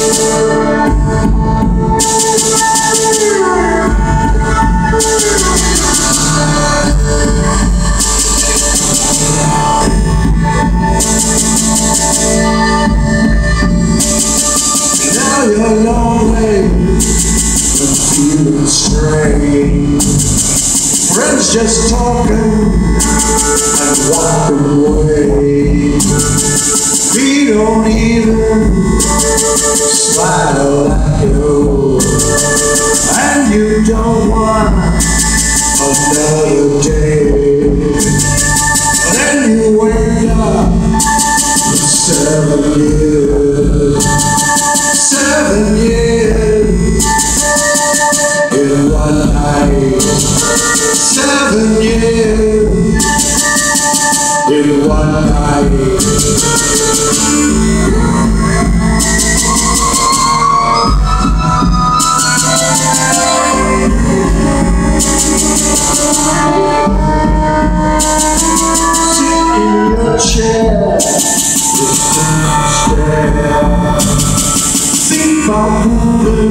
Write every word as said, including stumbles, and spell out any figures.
Now you're lonely and feeling strange. Friends just talking and walking away. We don't even smile at you, and you don't want another day. Then you wake up with seven years, seven years in one night, seven years in one night. Chair, just stare. Think about moving